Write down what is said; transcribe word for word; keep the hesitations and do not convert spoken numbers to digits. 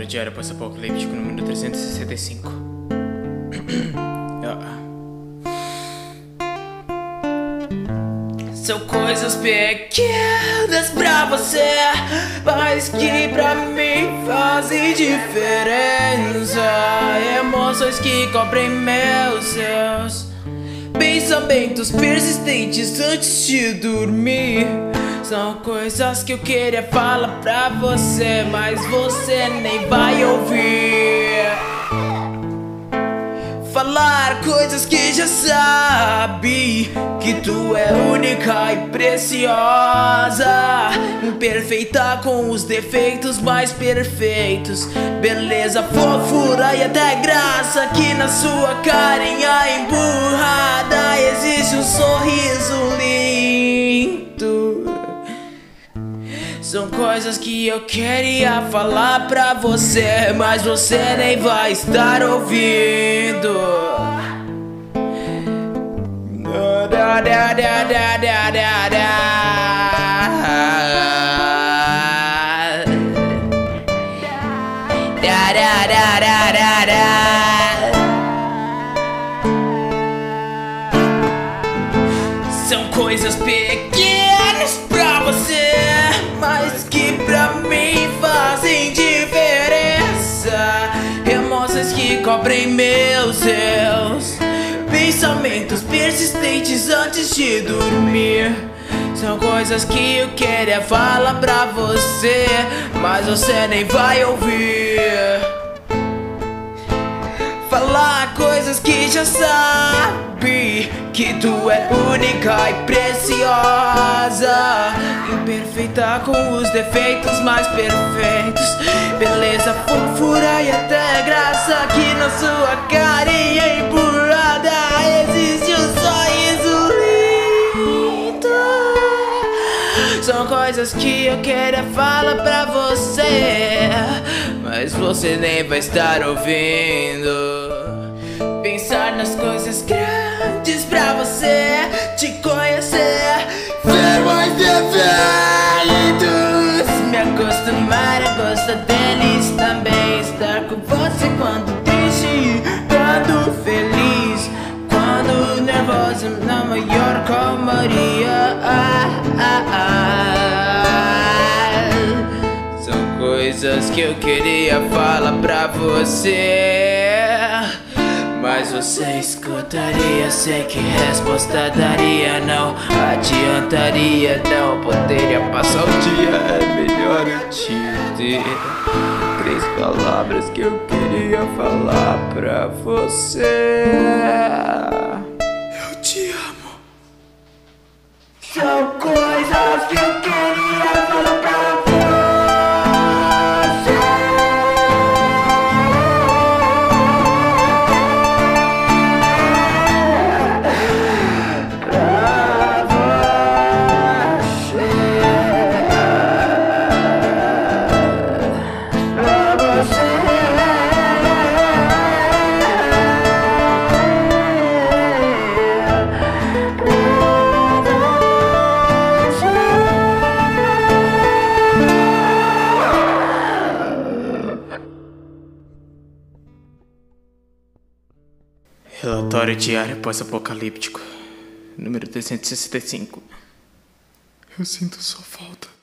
Diário Pós-Apocalíptico número trezentos e sessenta e cinco. São coisas pequenas pra você, mas que pra mim fazem diferença. Emoções que cobrem meus seus pensamentos persistentes antes de dormir. São coisas que eu queria falar pra você, mas você nem vai ouvir. Falar coisas que já sabe, que tu é única e preciosa, imperfeita com os defeitos mais perfeitos. Beleza, fofura e até graça, que na sua carinha emburrada existe um sorriso lindo. São coisas que eu queria falar pra você, mas você nem vai estar ouvindo. Da, da, da, da, da, da, da. Da, da, da, da, da, da. São coisas pequenas pra você, mas que pra mim fazem diferença. Emoções que cobrem meus seus pensamentos persistentes antes de dormir. São coisas que eu queria falar pra você, mas você nem vai ouvir. Falar coisas que já sabe, que tu é única e preciosa, imperfeita com os defeitos mais perfeitos. Beleza, fofura e até graça, que na sua carinha empurrada existe um sorriso lindo. São coisas que eu queria falar pra você, mas você nem vai estar ouvindo. Pensar nas coisas grandes pra você, te conhecer, ver mais defeitos, me acostumar a gostar deles também. Estar com você quando triste, quando feliz, quando nervoso, na maior calmaria. Ah, ah, ah. São coisas que eu queria falar pra você, mas você escutaria, sei que resposta daria. Não adiantaria, não poderia passar o dia. É melhor eu te ter três palavras que eu queria falar pra você. Eu te amo. São coisas que eu queria falar pra você. Relatório Diário Pós-Apocalíptico número trezentos e sessenta e cinco. Eu sinto sua falta.